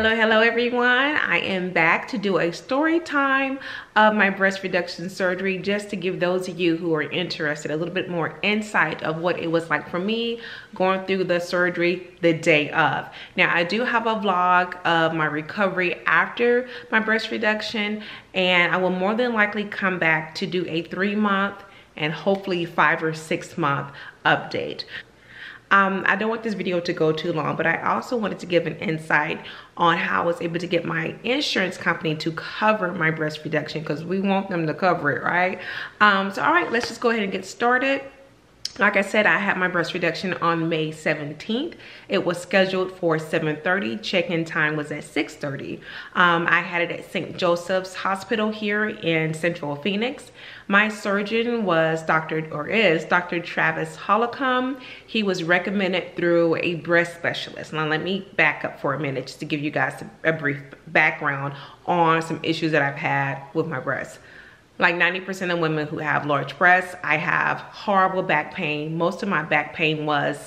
Hello everyone. I am back to do a story time of my breast reduction surgery, just to give those of you who are interested a little bit more insight of what it was like for me going through the surgery the day of. Now, I do have a vlog of my recovery after my breast reduction, and I will more than likely come back to do a 3-month and hopefully 5 or 6 month update. I don't want this video to go too long, but I also wanted to give an insight on how I was able to get my insurance company to cover my breast reduction, because we want them to cover it, right? So all right, let's just go ahead and get started. Like I said, I had my breast reduction on May 17th. It was scheduled for 7:30. Check-in time was at 6:30. I had it at St. Joseph's Hospital here in Central Phoenix. My surgeon was is Dr. Travis Holcomb. He was recommended through a breast specialist. Now let me back up for a minute just to give you guys a brief background on some issues that I've had with my breasts. Like 90% of women who have large breasts, I have horrible back pain. Most of my back pain was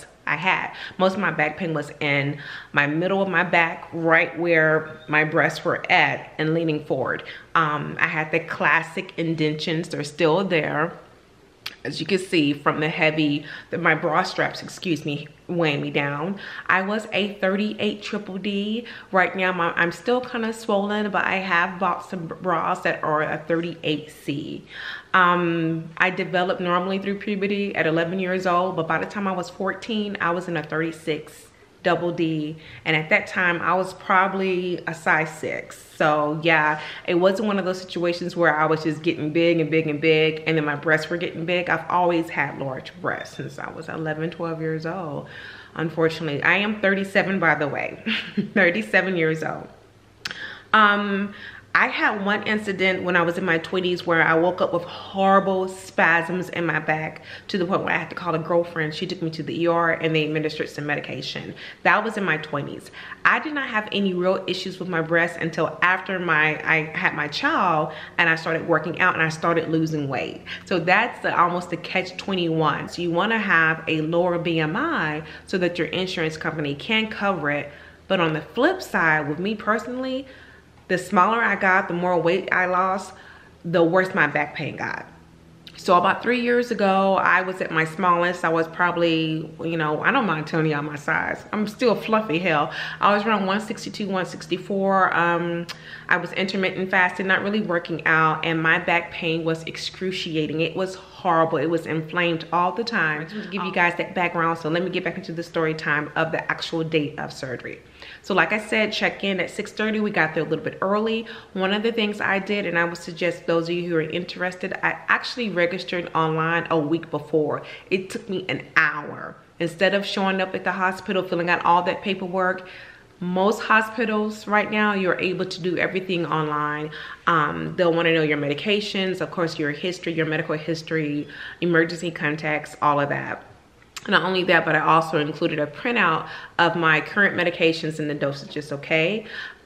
in my middle of my back, right where my breasts were at and leaning forward. I had the classic indentions. They're still there, as you can see from my bra straps, weighing me down. I was a 38 triple D. Right now I'm still kind of swollen, but I have bought some bras that are a 38C. I developed normally through puberty at 11 years old, but by the time I was 14, I was in a 36 double D, and at that time I was probably a size 6. So yeah, it wasn't one of those situations where I was just getting big and big and big and then my breasts were getting big. I've always had large breasts since I was 11, 12 years old. Unfortunately, I am 37, by the way. 37 years old. I had one incident when I was in my 20s where I woke up with horrible spasms in my back to the point where I had to call a girlfriend. She took me to the ER and they administered some medication. That was in my 20s. I did not have any real issues with my breasts until after I had my child and I started working out and I started losing weight. So that's almost the catch-21. So you want to have a lower BMI so that your insurance company can cover it. But on the flip side, with me personally, the smaller I got, the more weight I lost, the worse my back pain got. So about 3 years ago, I was at my smallest. I was probably, I don't mind telling y'all my size. I'm still fluffy hell. I was around 162, 164. I was intermittent fasting, not really working out, and my back pain was excruciating. It was horrible. It was inflamed all the time. I just want to give you guys that background, so let me get back into the story time of the actual date of surgery. So like I said, check in at 6:30. We got there a little bit early. One of the things I did, and I would suggest those of you who are interested, I actually registered online a week before. It took me an hour. Instead of showing up at the hospital, filling out all that paperwork, most hospitals right now, you're able to do everything online. They'll want to know your medications, of course, your history, your medical history, emergency contacts, all of that. Not only that, but I also included a printout of my current medications and the dosages, okay?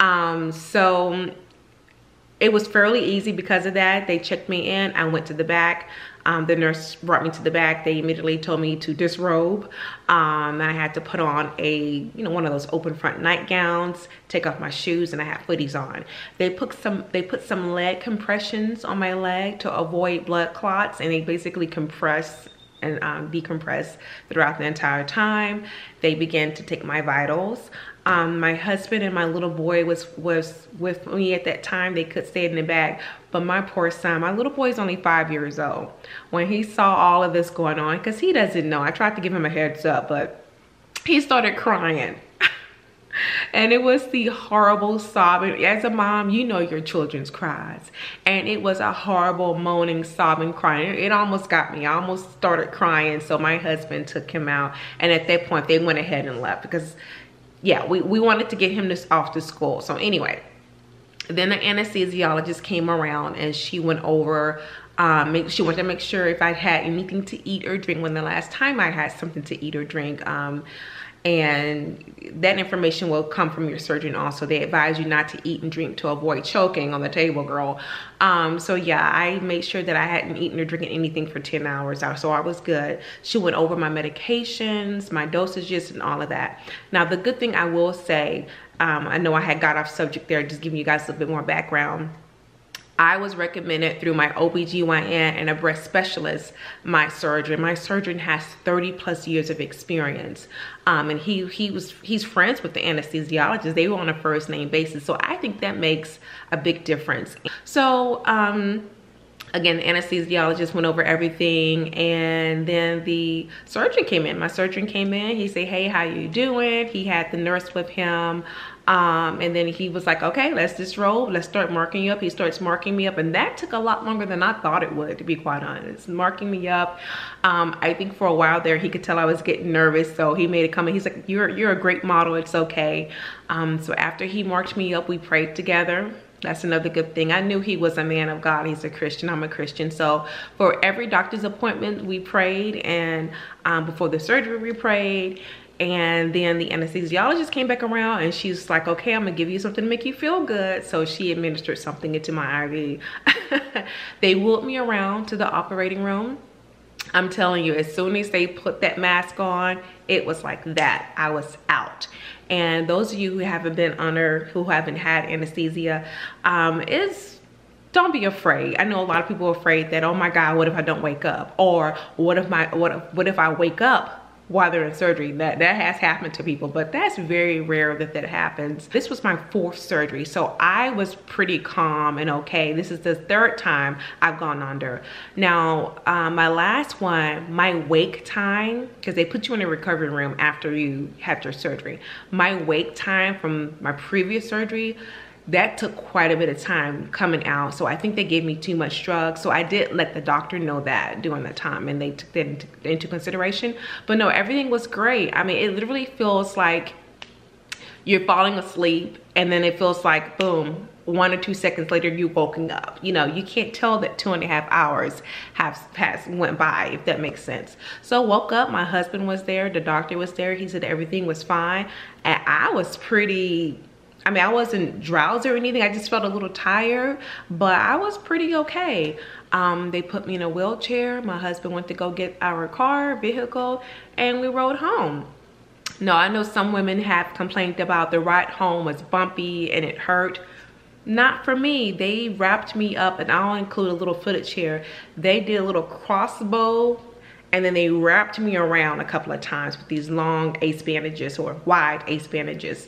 So it was fairly easy because of that. They checked me in. I went to the back. The nurse brought me to the back. They immediately told me to disrobe. And I had to put on one of those open front nightgowns, take off my shoes, and I had footies on. They put some leg compressions on my leg to avoid blood clots, and they basically compress and decompress throughout the entire time. They began to take my vitals. My husband and my little boy was with me at that time. They could stay in the back, but my poor son, my little boy is only 5 years old. When he saw all of this going on, because he doesn't know, I tried to give him a heads up, but he started crying. And it was the horrible sobbing. As a mom, you know your children's cries. And it was a horrible moaning, sobbing, crying. It almost got me. I almost started crying. So my husband took him out. And at that point, they went ahead and left. Because, yeah, we wanted to get him off to school. So anyway, then the anesthesiologist came around and she went over. She wanted to make sure if I had anything to eat or drink when the last time I had something to eat or drink. and that information will come from your surgeon also. They advise you not to eat and drink to avoid choking on the table, girl. So yeah, I made sure that I hadn't eaten or drinking anything for 10 hours, so I was good. She went over my medications, my dosages, and all of that. Now, the good thing I will say, I know I had got off subject there, just giving you guys a little bit more background. I was recommended through my OBGYN and a breast specialist, my surgeon. My surgeon has 30+ years of experience. And he's friends with the anesthesiologist. They were on a first name basis. So I think that makes a big difference. So, again, the anesthesiologist went over everything, and then the surgeon came in. My surgeon came in. He said, "Hey, how you doing?" He had the nurse with him. And then he was like, "Okay, let's just roll. Let's start marking you up." He starts marking me up, and that took a lot longer than I thought it would, to be quite honest. Marking me up. I think for a while there, he could tell I was getting nervous, so he made a comment. He's like, "You're a great model. It's okay." So after he marked me up, we prayed together. That's another good thing. I knew he was a man of God. He's a Christian. I'm a Christian. So for every doctor's appointment, we prayed, and before the surgery, we prayed. And then the anesthesiologist came back around, and she's like, "Okay, I'm gonna give you something to make you feel good." So she administered something into my IV. They wheeled me around to the operating room. I'm telling you, as soon as they put that mask on, it was like that. I was out. And those of you who haven't been under, who haven't had anesthesia, don't be afraid. I know a lot of people are afraid that, oh my God, what if I don't wake up? Or what if I wake up while they're in surgery? That has happened to people, but that's very rare that happens. This was my 4th surgery, so I was pretty calm and okay. This is the 3rd time I've gone under. Now, my last one, my wake time, because they put you in a recovery room after you had your surgery. My wake time from my previous surgery, that took quite a bit of time coming out. So I think they gave me too much drugs. So I did let the doctor know that during that time, and they took that into consideration. But no, everything was great. I mean, it literally feels like you're falling asleep, and then it feels like, boom, 1 or 2 seconds later, you're woken up. You know, you can't tell that 2.5 hours has went by, if that makes sense. So woke up, my husband was there, the doctor was there. He said everything was fine. And I was pretty, I mean, I wasn't drowsy or anything. I just felt a little tired, but I was pretty okay. They put me in a wheelchair. My husband went to go get our vehicle, and we rode home. No, I know some women have complained about the ride home was bumpy and it hurt. Not for me. They wrapped me up, and I'll include a little footage here. They did a little crossbow, and then they wrapped me around a couple of times with these long ace bandages, or wide ace bandages.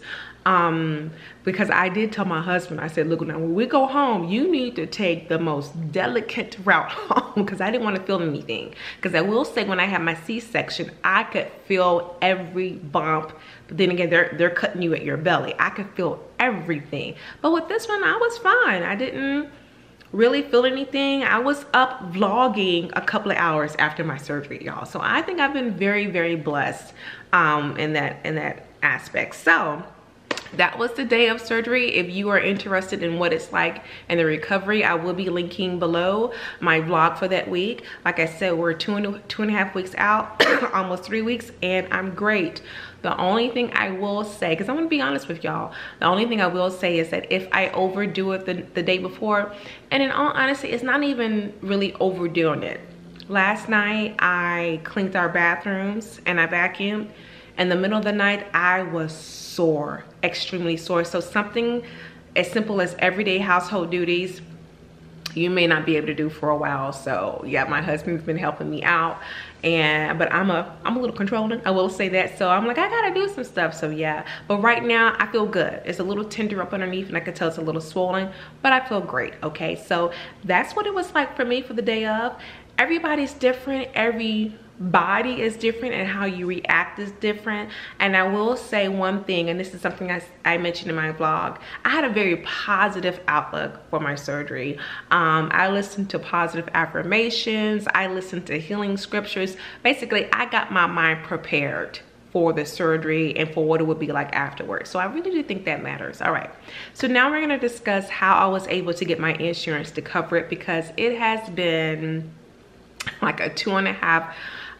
Because I did tell my husband, I said, "Look, now when we go home, you need to take the most delicate route home," because I didn't want to feel anything. Because I will say, when I had my C-section, I could feel every bump. But then again, they're cutting you at your belly. I could feel everything. But with this one, I was fine. I didn't really feel anything. I was up vlogging a couple of hours after my surgery, y'all. So I think I've been very, very blessed in that aspect. So that was the day of surgery. If you are interested in what it's like in the recovery, I will be linking below my vlog for that week. Like I said, we're 2.5 weeks out, almost 3 weeks, and I'm great. The only thing I will say, because I'm gonna be honest with y'all, the only thing I will say is that if I overdo it the day before, and in all honesty, it's not even really overdoing it. Last night, I cleaned our bathrooms and I vacuumed. In the middle of the night, I was sore, extremely sore. So something as simple as everyday household duties, you may not be able to do for a while. So yeah, my husband's been helping me out, but I'm a little controlling, I will say that. So I'm like, I gotta do some stuff. So yeah, but right now I feel good. It's a little tender up underneath, and I can tell it's a little swollen, but I feel great. Okay, so that's what it was like for me for the day of. Everybody's different. Every body is different, and how you react is different. And I will say one thing, and this is something I mentioned in my vlog. I had a very positive outlook for my surgery. I listened to positive affirmations. I listened to healing scriptures. Basically, I got my mind prepared for the surgery and for what it would be like afterwards. So I really do think that matters. All right, so now we're going to discuss how I was able to get my insurance to cover it, because it has been like a 2.5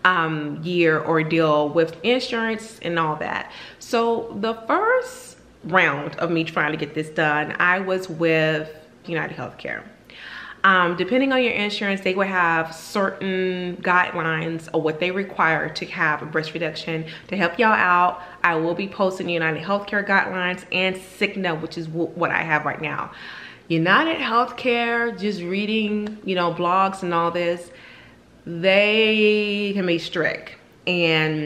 year ordeal with insurance and all that. So the first round of me trying to get this done, I was with United Healthcare. Depending on your insurance, they will have certain guidelines of what they require to have a breast reduction. To help y'all out, I will be posting United Healthcare guidelines and Cigna, which is what I have right now. United Healthcare, just reading, blogs and all this, they can be strict. And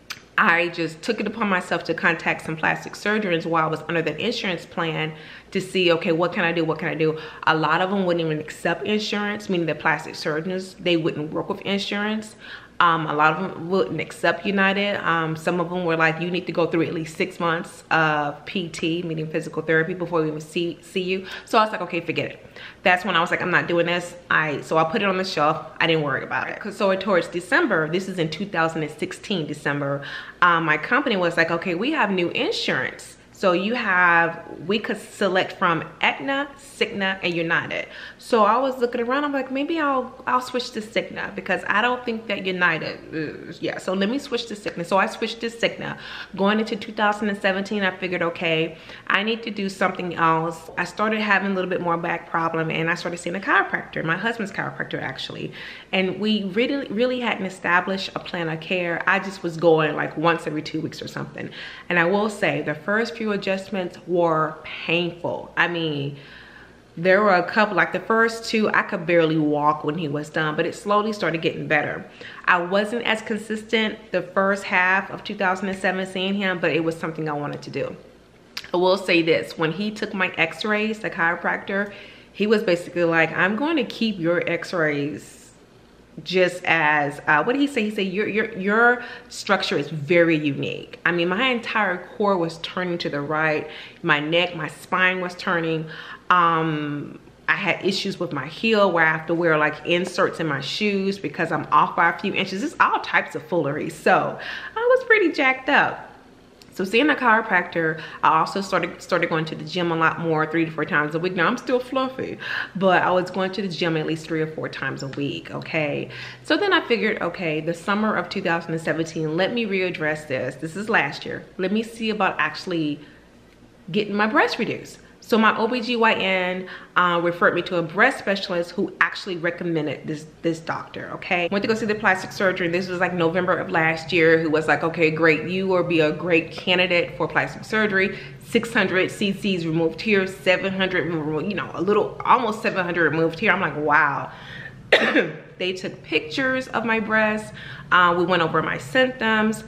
I just took it upon myself to contact some plastic surgeons while I was under that insurance plan to see, okay, what can I do? What can I do? A lot of them wouldn't even accept insurance, meaning the plastic surgeons, they wouldn't work with insurance. A lot of them wouldn't accept United. Some of them were like, you need to go through at least 6 months of PT, meaning physical therapy, before we even see you. So I was like, okay, forget it. That's when I was like, I'm not doing this. So I put it on the shelf. I didn't worry about it. So towards December, this is in 2016, December, my company was like, okay, we have new insurance. So we could select from Aetna, Cigna, and United. So I was looking around, I'm like, maybe I'll switch to Cigna because I don't think that United is, yeah. So let me switch to Cigna. So I switched to Cigna. Going into 2017, I figured, okay, I need to do something else. I started having a little bit more back problem and I started seeing a chiropractor, my husband's chiropractor actually. And we really hadn't established a plan of care. I just was going like once every 2 weeks or something. And I will say the first few adjustments were painful. I mean, there were a couple, like the first two, I could barely walk when he was done, but it slowly started getting better. I wasn't as consistent the first half of 2007 seeing him, but it was something I wanted to do. I will say this, when he took my x-rays, the chiropractor, he was basically like, I'm going to keep your x-rays just as what did he say? He said your structure is very unique. I mean, my entire core was turning to the right, my neck, my spine was turning. I had issues with my heel where I have to wear like inserts in my shoes because I'm off by a few inches. It's all types of foolery. So I was pretty jacked up. So seeing a chiropractor, I also started going to the gym a lot more, 3 to 4 times a week. Now I'm still fluffy, but I was going to the gym at least 3 or 4 times a week, okay? So then I figured, okay, the summer of 2017, let me readdress this. This is last year. Let me see about actually getting my breast reduced. So my OBGYN referred me to a breast specialist who actually recommended this doctor, okay? Went to go see the plastic surgeon. This was like November of last year, who was like, okay, great, you will be a great candidate for plastic surgery. 600 cc's removed here, 700 removed, almost 700 removed here. I'm like, wow. They took pictures of my breasts. We went over my symptoms.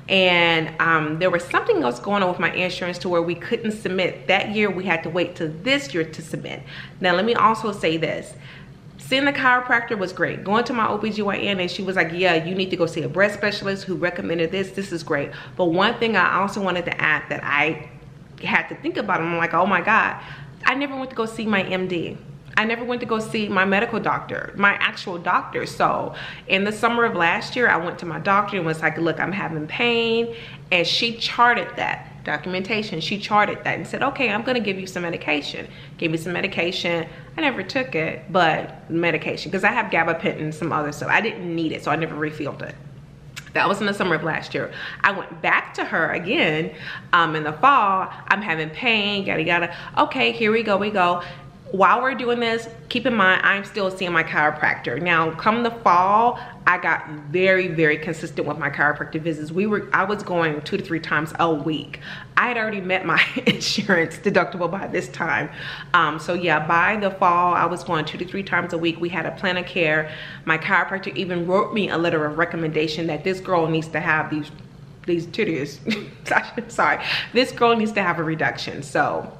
And there was something else going on with my insurance to where we couldn't submit. That year we had to wait till this year to submit. Now let me also say this. Seeing the chiropractor was great. Going to my OBGYN and she was like, yeah, you need to go see a breast specialist who recommended this. This is great. But one thing I also wanted to add that I had to think about, I'm like, oh my God, I never went to go see my MD. I never went to go see my medical doctor, my actual doctor. So in the summer of last year, I went to my doctor and was like, look, I'm having pain. And she charted that documentation. She charted that and said, okay, I'm gonna give you some medication. Gave me some medication. I never took it, but medication, because I have gabapentin and some other stuff. I didn't need it, so I never refilled it. That was in the summer of last year. I went back to her again in the fall. I'm having pain, yada, yada. Okay, here we go. While we're doing this, keep in mind, I'm still seeing my chiropractor. Now, come the fall, I got very, very consistent with my chiropractor visits. I was going 2 to 3 times a week. I had already met my insurance deductible by this time. So yeah, by the fall, I was going 2 to 3 times a week. We had a plan of care. My chiropractor even wrote me a letter of recommendation that this girl needs to have these titties. Sorry, this girl needs to have a reduction. So,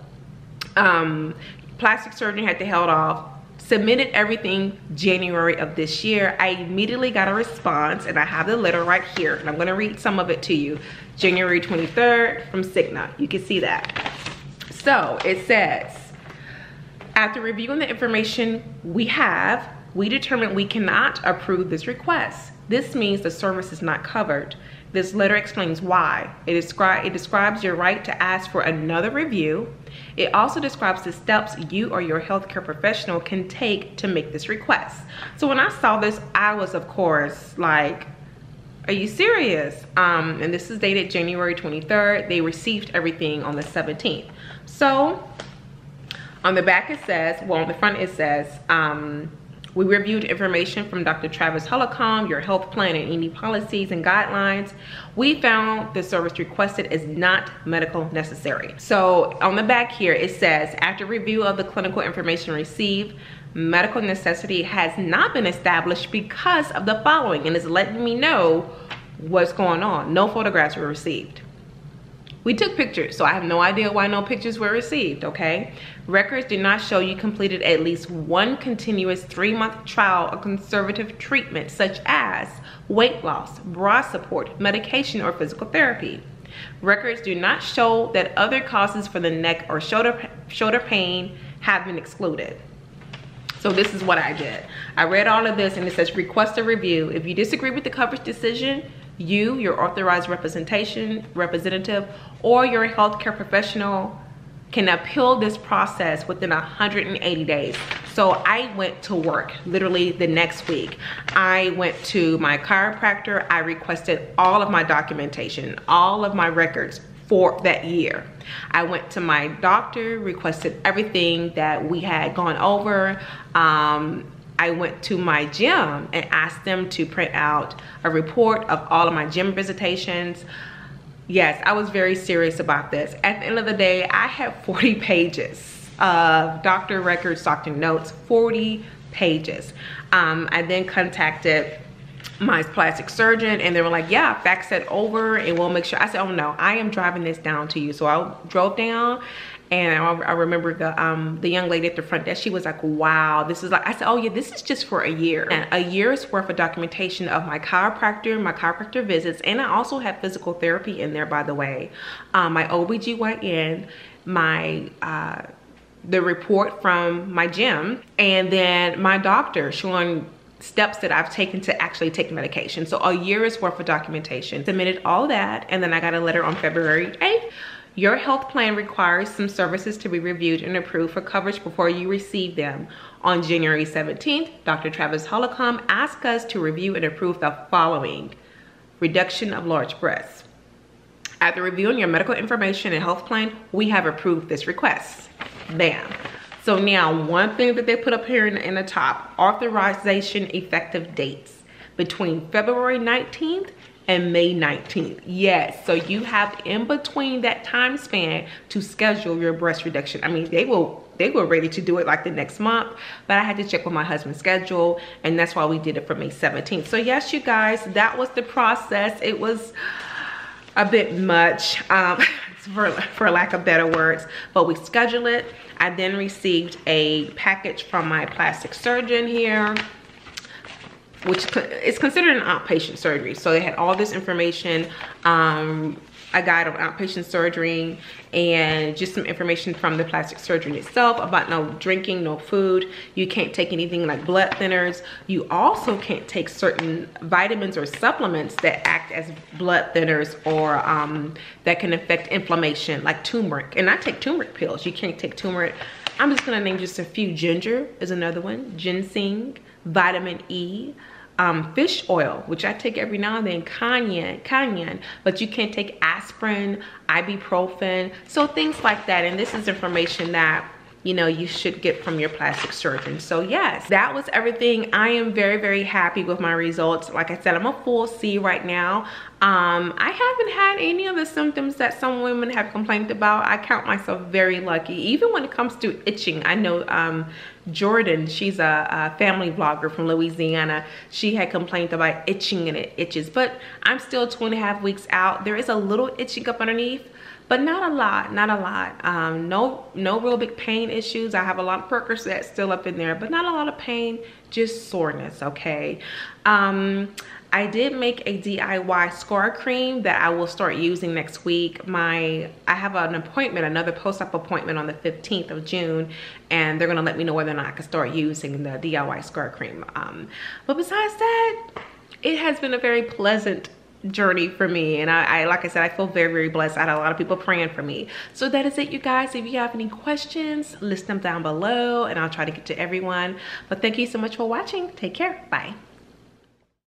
plastic surgeon had to held off, submitted everything January of this year. I immediately got a response and I have the letter right here and I'm gonna read some of it to you. January 23rd from Cigna, you can see that. So it says, after reviewing the information we determined we cannot approve this request. This means the service is not covered. This letter explains why. It describes your right to ask for another review. It also describes the steps you or your healthcare professional can take to make this request. So when I saw this, I was, of course, like, Are you serious? And this is dated January 23rd. They received everything on the 17th. So on the back it says, well, on the front it says, we reviewed information from Dr. Travis Holcomb, your health plan and any policies and guidelines. We found the service requested is not medical necessary. So on the back here, it says, after review of the clinical information received, medical necessity has not been established because of the following, and it's letting me know what's going on. No photographs were received. We took pictures, so I have no idea why no pictures were received, okay? Records do not show you completed at least one continuous 3-month trial of conservative treatment, such as weight loss, bra support, medication, or physical therapy. Records do not show that other causes for the neck or shoulder pain have been excluded. So this is what I did. I read all of this and it says request a review. If you disagree with the coverage decision, you, your authorized representative, or your healthcare professional can appeal this process within 180 days. So I went to work literally the next week. I went to my chiropractor. I requested all of my documentation, all of my records for that year. I went to my doctor, requested everything that we had gone over. I went to my gym and asked them to print out a report of all of my gym visitations. Yes, I was very serious about this. At the end of the day, I had 40 pages of doctor records, doctor notes, 40 pages. I then contacted my plastic surgeon and they were like, yeah, fax it over and we'll make sure. I said, oh no, I am driving this down to you. So I drove down. And I remember the young lady at the front desk, she was like, wow, this is like, I said, oh yeah, this is just for a year. And a year's worth of documentation of my chiropractor visits. And I also have physical therapy in there, by the way. My OBGYN, the report from my gym, and then my doctor showing steps that I've taken to actually take medication. So a year's worth of documentation. Submitted all that, and then I got a letter on February 8th. Your health plan requires some services to be reviewed and approved for coverage before you receive them. On January 17th, Dr. Travis Holcomb asked us to review and approve the following. Reduction of large breasts. After reviewing your medical information and health plan, we have approved this request. Bam. So now one thing that they put up here in the top, authorization effective dates between February 19th and May 19th. Yes, so you have in between that time span to schedule your breast reduction. I mean, they were ready to do it like the next month, but I had to check with my husband's schedule, and that's why we did it for May 17th. So yes, you guys, that was the process. It was a bit much, for lack of better words, but we scheduled it. I then received a package from my plastic surgeon here, which is considered an outpatient surgery. So they had all this information, a guide on outpatient surgery, and just some information from the plastic surgeon itself about no drinking, no food. You can't take anything like blood thinners. You also can't take certain vitamins or supplements that act as blood thinners or that can affect inflammation, like turmeric. And I take turmeric pills. You can't take turmeric. I'm just gonna name just a few. Ginger is another one, ginseng, vitamin E, fish oil, which I take every now and then, cayenne, but you can't take aspirin, ibuprofen, so things like that. And this is information that, you know, you should get from your plastic surgeon. So yes, that was everything. I am very, very happy with my results. Like I said, I'm a full C right now. I haven't had any of the symptoms that some women have complained about. I count myself very lucky, even when it comes to itching. I know Jordan, she's a family vlogger from Louisiana. She had complained about itching and it itches, but I'm still 2.5 weeks out. There is a little itching up underneath, but not a lot. No real big pain issues. I have a lot of Percocet still up in there, but not a lot of pain, just soreness, okay? I did make a DIY scar cream that I will start using next week. I have an appointment, another post-op appointment on the 15th of June, and they're gonna let me know whether or not I can start using the DIY scar cream. But besides that, it has been a very pleasant journey for me, and I like I said, I feel very, very blessed. I had a lot of people praying for me. So that is it, you guys. If you have any questions, list them down below and I'll try to get to everyone. But thank you so much for watching. Take care. Bye.